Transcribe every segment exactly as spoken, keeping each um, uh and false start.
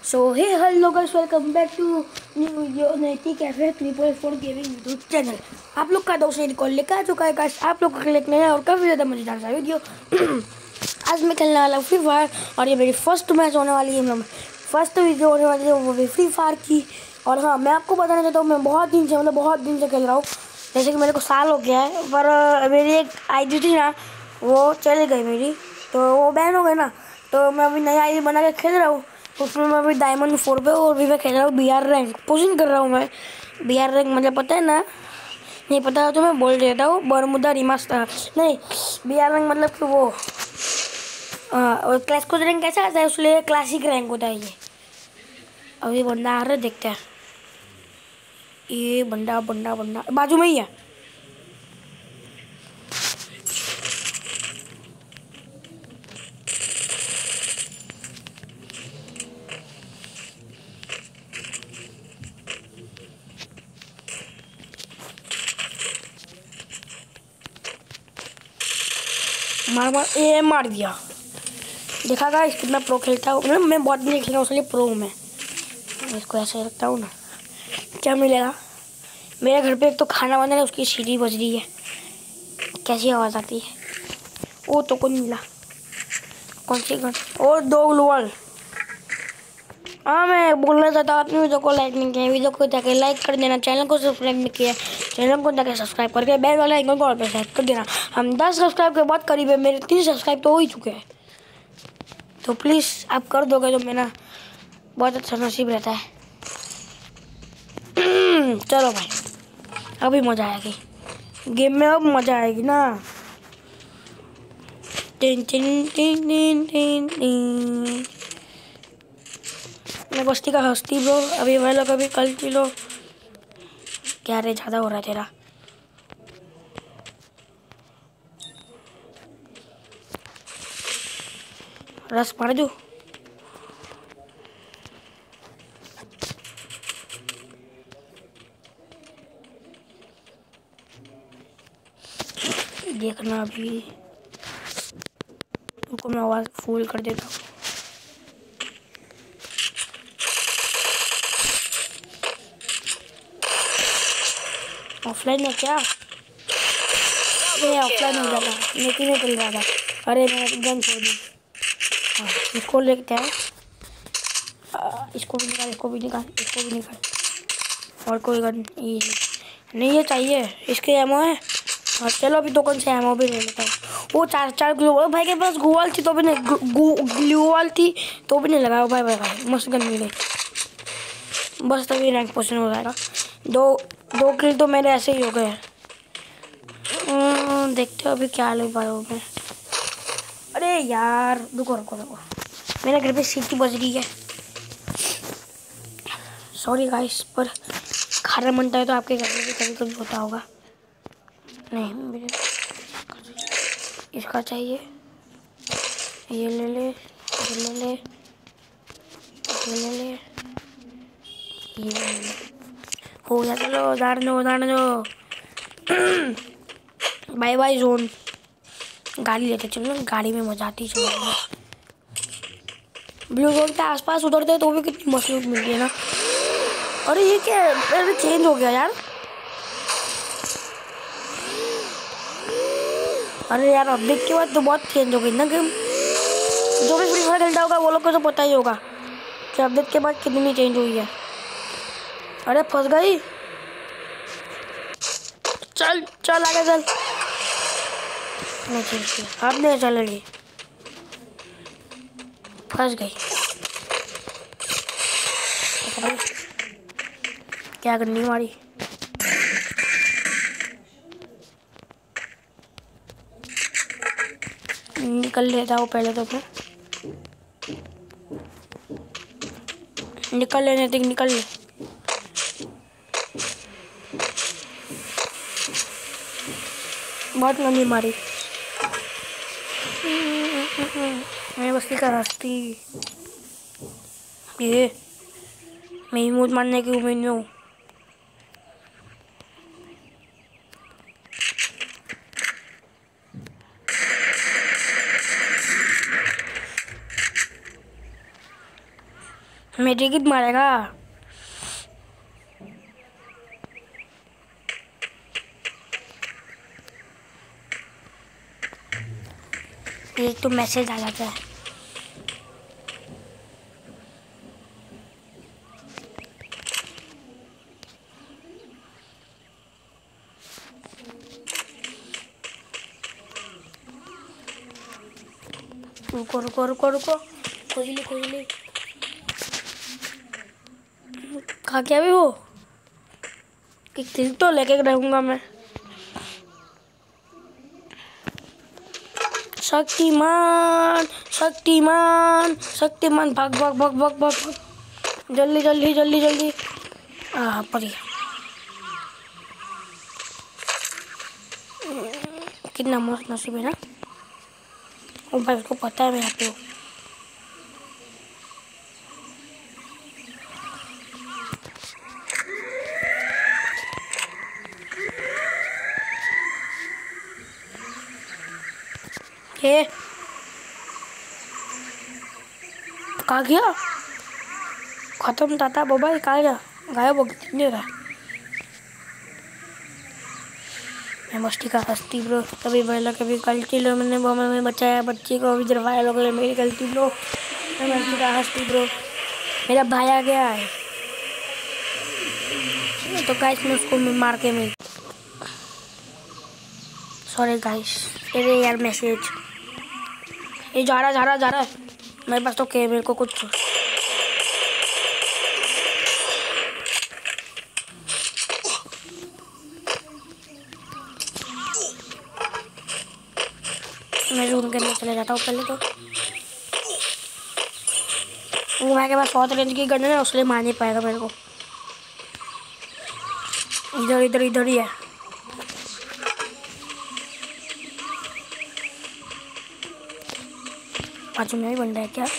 So hey hello guys, welcome back to new video naughty cafe triple four gaming YouTube channel. आप लोग का दोस्त recall लेकर आ चुका है गाइस, आप लोग को क्लिक नहीं है और काफ़ी ज़्यादा मजेदार सा वीडियो। आज मैं खेलने वाला हूँ फ्री फायर और ये मेरी फर्स्ट मैच होने वाली है, फर्स्ट वीडियो होने वाली है वो भी फ्री फायर की। और हाँ, मैं आपको बताना चाहता हूँ मैं बहुत दिन से मतलब बहुत दिन से खेल रहा हूँ, जैसे कि मेरे को साल हो गया है। पर मेरी एक आई डी थी ना, वो चली गई मेरी, तो वो बैन हो गई ना, तो मैं अभी नई आई डी बना के खेल रहा हूँ। उसमें मैं अभी डायमंड फोर पे और भी मैं खेल रहा हूँ बी आर रैंक पोजिंग कर रहा हूँ मैं। बी आर रैंक मतलब पता है ना? नहीं पता तो मैं बोल देता हूँ, बरमुदा रिमास्टर नहीं, बी आर रैंक मतलब कि वो हाँ, और क्लास को रैंक कैसा आता है, उसलिए क्लासिक रैंक होता है ये। अभी बंदा आ रहा है, देखते हैं। ये बंदा बंदा बंदा बाजू में ही है। मार मार ये मार दिया। देखा गाइस कितना प्रो खेलता हूँ मैं, मैं बहुत नहीं खेलता हूँ इसलिए प्रो हूँ मैं। इसको ऐसे रखता हूँ ना, क्या मिलेगा? मेरे घर पे एक तो खाना बना है, उसकी सीढ़ी बज रही है, कैसी आवाज़ आती है। वो तो कौन मिला, कौन सी गन? और दो ग्लूवल। हाँ, मैं बोलना चाहता हूँ अपनी वीडियो को लाइक नहीं किया, वीडियो को जाके लाइक कर देना, चैनल को सब्सक्राइब नहीं किया चैनल को जाके सब्सक्राइब करके बेल वाला आइकन को ऑल पे सेट कर देना। हम दस सब्सक्राइब के बाद करीब है, मेरे तीन सब्सक्राइब तो हो ही चुके हैं, तो प्लीज़ आप कर दोगे तो मेरा बहुत अच्छा नसीब रहता है। चलो भाई, अभी मज़ा आएगी गेम में, अब मज़ा आएगी ना। टिन टिन टिन टिन टिन टिन। मैं बस्ती का हस्ती ब्रो, अभी वह लोग अभी कल पी लो। क्या रे, ज़्यादा हो रहा है तेरा। रस मार दूँ? देखना अभी, उनको मैं आवाज़ फुल कर देता हूँ। ऑफलाइन है क्या? ये ऑफलाइन हो जाता है, लेकिन नहीं चल रहा था। अरे मैं गन छोड़ दी। हाँ, इसको लेते हैं, इसको भी निकाल, इसको भी निकाल, इसको भी निकाल। और कोई गन ये नहीं, ये चाहिए, इसके एमओ है। हाँ चलो, अभी दो गन से एमओ भी ले लेता हूँ। वो चार चार ग्लूवल भाई के पास ग्लूवल थी तो भी नहीं, ग्लूवल थी तो भी नहीं लगाया भाई। भाई भाई मस्त गन मिले, बस तभी रैंक पोजिशन हो जाएगा। दो दो किल तो मेरे ऐसे ही हो गए। देखते हो अभी क्या ले पाया हूँ मैं। अरे यार रुको रुको रुको, मेरे घर पे सीटी बज रही है। सॉरी गाइस, पर खाना बनता है तो आपके घर में भी कभी कभी होता होगा। नहीं मेरे इसका चाहिए, ये ले ले, ये ले ले, ये ले ले, ये ले ले। हो गया, चलो उधार दो उधार दो। Bye bye zone. गाड़ी लेते चलो, गाड़ी में मजा आती चलो। ब्लू जोन के आसपास उतरते तो भी कितनी मसरूफ मिलती है ना। अरे ये क्या, अरे चेंज हो गया यार। अरे यार अपडेट के बाद तो बहुत चेंज हो गई ना गेम। जो भी फ्री फायर खेलता होगा वो लोग को तो पता ही होगा कि अपडेट के बाद कितनी चेंज हुई है। अरे फंस गई, चल चल आगे चल। नहीं चल, अब नहीं चलेगी, फंस गई। क्या करनी हमारी, निकल लेता हूँ पहले तो, फिर निकल लेने तक निकल ले। बहुत लंबी मारी, मैं बस्ती का रास्ती। ये मैं ही मूड मारने की उम्मीद में हूँ। मेरी कित मारेगा। एक तो मैसेज आ जाता है। रुको रुको रुको रुको खोज ली खोज ली। कहा क्या भी हो कि क्लिक तो लेके रहूंगा मैं। शक्तिमान शक्तिमान शक्तिमान भाग भाग भाग भाग भाग जल्दी जल्दी जल्दी जल्दी। हाँ पर कितना मस्त नसीब है ना। और भाई उसको पता है मैं यहाँ पे हूँ। ये कहाँ गया? खत्म ताता बाबा कहाँ गया? गायब हो गया रहा। मैं मस्ती का हस्ती ब्रो, कभी बहला कभी गलती लो, मैंने बॉम्बे में बचाया बच्ची को, अभी जरवाया लोग मेरी गलती ब्रो। मैं मस्ती का हस्ती ब्रो, मेरा भाई आ गया है तो गाइस मैं उसको मार के मिल। Sorry guys. अरे यार मैसेज ये जा रहा जा रहा जा रहा है मेरे पास तो के मेरे को कुछ। मैं रूम के अंदर चले जाता हूँ पहले तो। वो भाई के पास बहुत रेंज की गन है उसलिए मार नहीं पाएगा मेरे को। इधर इधर इधर ही है। बाजू में भी बन रहा है क्या?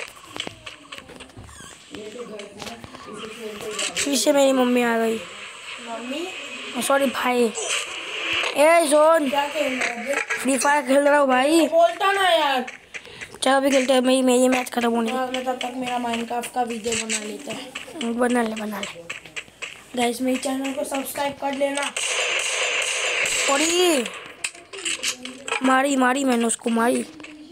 फिर से मेरी मम्मी आ गई। मम्मी सॉरी भाई। ए जोन क्या खेल रहा है? फ्री फायर खेल रहा हूँ भाई। बोलता ना यार। चलो अभी खेलते हैं। मेरी मेरी मैच खत्म होने में तब तक मेरा माइनक्राफ्ट का वीडियो बना लेता है। बना ले बना ले गाइस। मेरे चैनल को सब्सक्राइब कर लेना। पड़ी मारी मारी मैंने उसको मारी।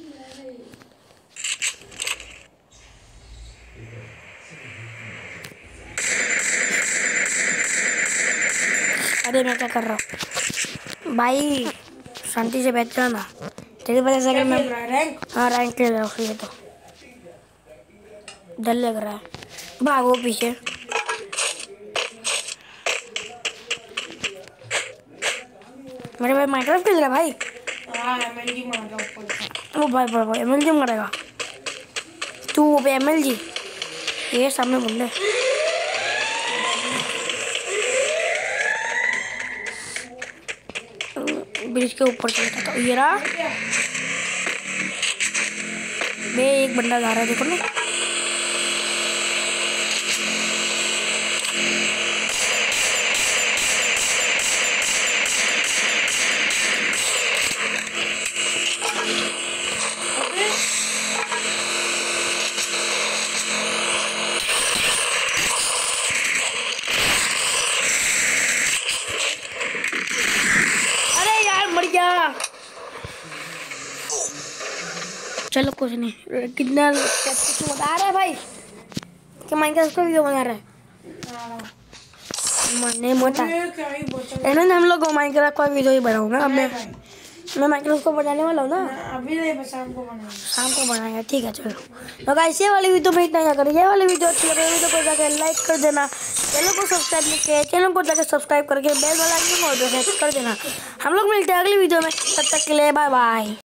अरे मैं क्या कर रहा हूँ भाई? शांति से बैठ जाना। तेरी वजह से मैं रैंक हाँ रैंक खेल रहा हूँ। ये तो डर लग रहा है। भागो पीछे। मेरे भाई माइनक्राफ्ट खेल रहा है भाई। हाँ एमएलजी मार रहा हूँ। ओ भाई भाई भाई एमएलजी मारेगा तू? वो पे एमएलजी ये सामने बोल रहे। ब्रिज के ऊपर चलता था ये रहा। बे एक बंदा जा रहा है देखो ना। चलो कुछ नहीं। कितना कुछ बता रहा है भाई कि माइनक्राफ्ट का वीडियो बना रहा है। मरने मत आ। हम लोग माइनक्राफ्ट का वीडियो ही बनाऊंगा। अब मैं मैं माइनक्राफ्ट को बनाने वाला हूँ ना। अभी नहीं बस शाम को बनाएंगे। शाम को बनाएंगे ठीक है। चलो तो गाइस ये वाली वीडियो में इतना ही। अगर ये वाली वीडियो अच्छी लगे वीडियो को जाकर लाइक कर देना। चैनल को सब्सक्राइब नहीं किया चैनल को जाकर सब्सक्राइब करके बेल वाला आइकन को प्रेस कर देना। हम लोग मिलते हैं अगली वीडियो में। तब तक के लिए बाय बाय।